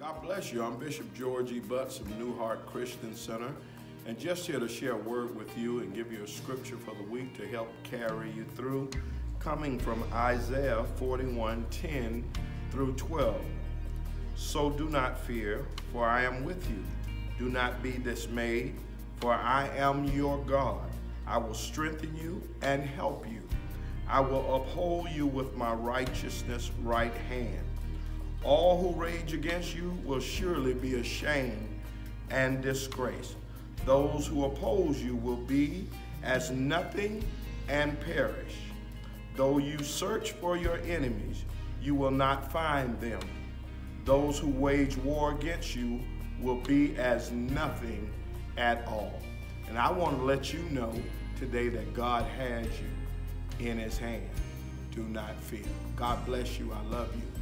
God bless you. I'm Bishop George E. Butts of New Heart Christian Center, and just here to share a word with you and give you a scripture for the week to help carry you through, coming from Isaiah 41:10 through 12. So do not fear, for I am with you. Do not be dismayed, for I am your God. I will strengthen you and help you. I will uphold you with my righteousness right hand. All who rage against you will surely be ashamed and disgraced. Those who oppose you will be as nothing and perish. Though you search for your enemies, you will not find them. Those who wage war against you will be as nothing at all. And I want to let you know today that God has you in his hand. Do not fear. God bless you. I love you.